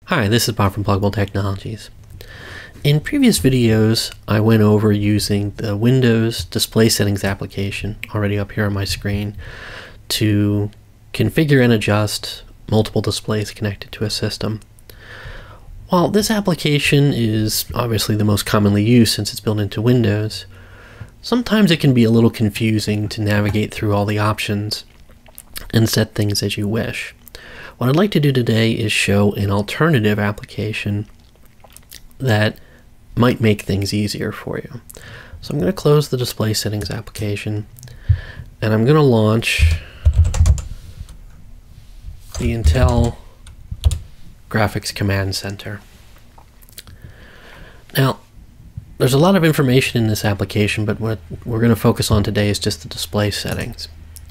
Hi, this is Bob from Plugable Technologies. In previous videos, I went over using the Windows Display Settings application, already up here on my screen, to configure and adjust multiple displays connected to a system. While this application is obviously the most commonly used since it's built into Windows, sometimes it can be a little confusing to navigate through all the options and set things as you wish. What I'd like to do today is show an alternative application that might make things easier for you. So I'm going to close the Display Settings application, and I'm going to launch the Intel Graphics Command Center. Now, there's a lot of information in this application, but what we're going to focus on today is just the display settings.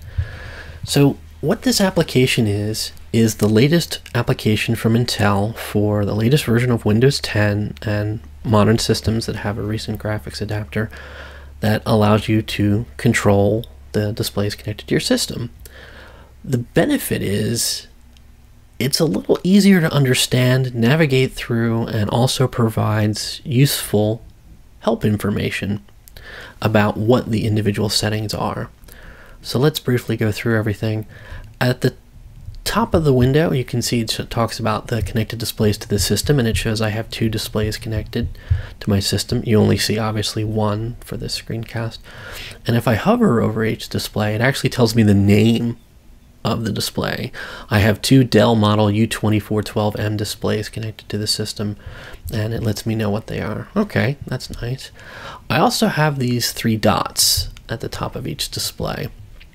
So what this application is the latest application from Intel for the latest version of Windows 10 and modern systems that have a recent graphics adapter that allows you to control the displays connected to your system. The benefit is it's a little easier to understand, navigate through, and also provides useful help information about what the individual settings are. So let's briefly go through everything. At the top of the window, you can see it talks about the connected displays to the system, and it shows I have 2 displays connected to my system. You only see obviously one for this screencast. And if I hover over each display, it actually tells me the name of the display. I have 2 Dell model U2412M displays connected to the system, and it lets me know what they are. Okay, that's nice. I also have these 3 dots at the top of each display.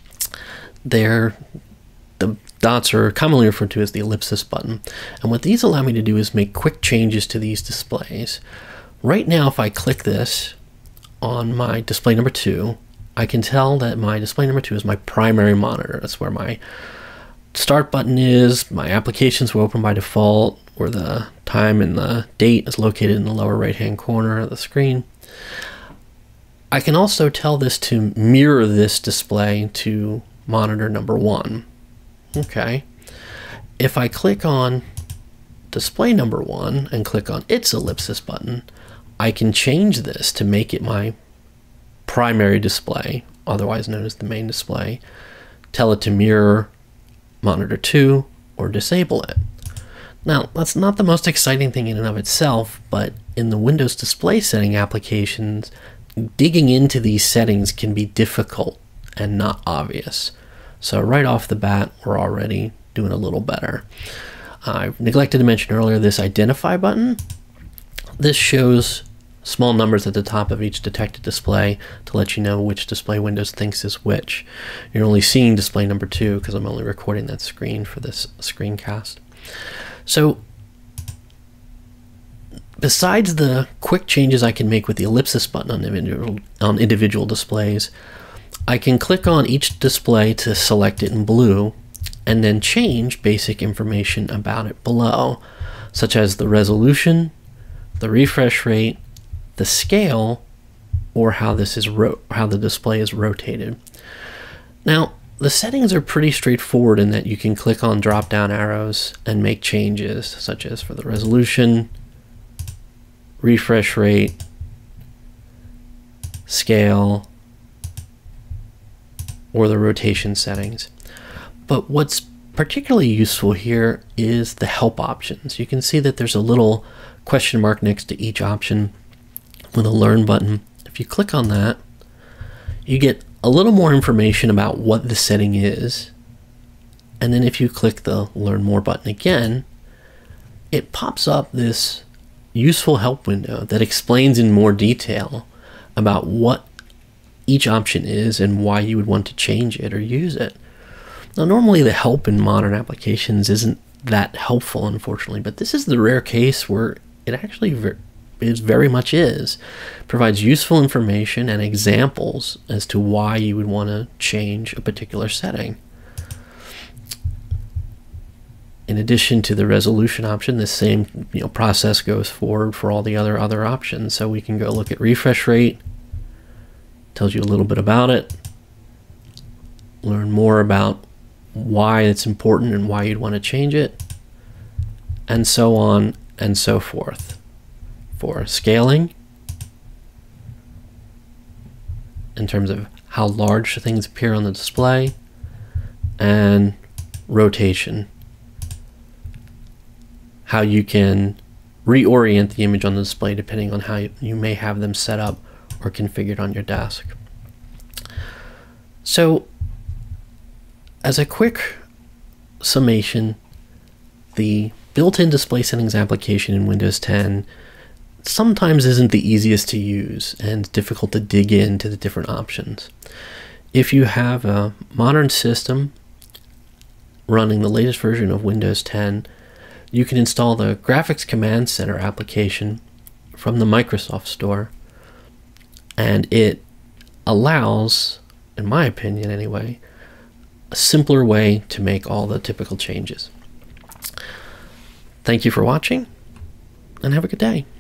The dots are commonly referred to as the Ellipsis Button, and what these allow me to do is make quick changes to these displays. Right now, if I click this on my display number 2, I can tell that my display number 2 is my primary monitor. That's where my start button is, my applications will open by default, where the time and the date is located in the lower right hand corner of the screen. I can also tell this to mirror this display to monitor number 1. Okay. If I click on display number 1 and click on its Ellipsis button, I can change this to make it my primary display, otherwise known as the main display, tell it to mirror monitor 2, or disable it. Now, that's not the most exciting thing in and of itself, but in the Windows display setting applications, digging into these settings can be difficult and not obvious. So right off the bat, we're already doing a little better. I neglected to mention earlier this identify button. This shows small numbers at the top of each detected display to let you know which display Windows thinks is which. You're only seeing display number 2 because I'm only recording that screen for this screencast. So besides the quick changes I can make with the Ellipsis button on individual displays, I can click on each display to select it in blue and then change basic information about it below, such as the resolution, the refresh rate, the scale, or how the display is rotated. Now, the settings are pretty straightforward in that you can click on drop-down arrows and make changes, such as for the resolution, refresh rate, scale, or the rotation settings. But what's particularly useful here is the help options. You can see that there's a little question mark next to each option with a learn button. If you click on that, you get a little more information about what the setting is. And then if you click the learn more button again, it pops up this useful help window that explains in more detail about what each option is and why you would want to change it or use it. Now, normally the help in modern applications isn't that helpful, unfortunately, but this is the rare case where it actually very much is. It provides useful information and examples as to why you would want to change a particular setting. In addition to the resolution option, the same process goes forward for all the other options. So we can go look at refresh rate. Tells you a little bit about it, learn more about why it's important and why you'd want to change it, and so on and so forth. For scaling, in terms of how large things appear on the display, and rotation, how you can reorient the image on the display depending on how you may have them set up or configured on your desk. So, as a quick summation, the built-in display settings application in Windows 10 sometimes isn't the easiest to use and difficult to dig into the different options. If you have a modern system running the latest version of Windows 10, you can install the Graphics Command Center application from the Microsoft Store, and it allows, in my opinion anyway, a simpler way to make all the typical changes. Thank you for watching, and have a good day.